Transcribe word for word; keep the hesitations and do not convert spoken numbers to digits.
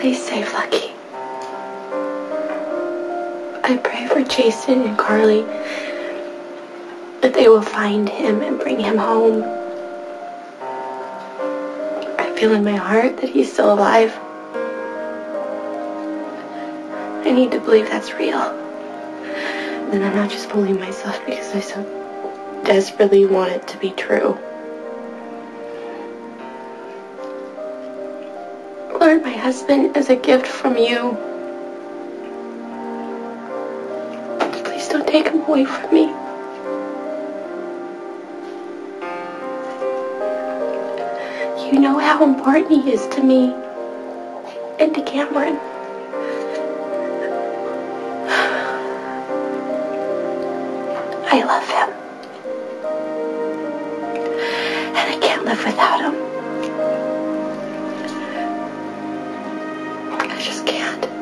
Please save Lucky. I pray for Jason and Carly that they will find him and bring him home. I feel in my heart that he's still alive. I need to believe that's real. And I'm not just fooling myself because I so desperately want it to be true. Lord, my husband is a gift from you. Please don't take him away from me. You know how important he is to me and to Cameron. I love him. And I can't live without him. I just can't.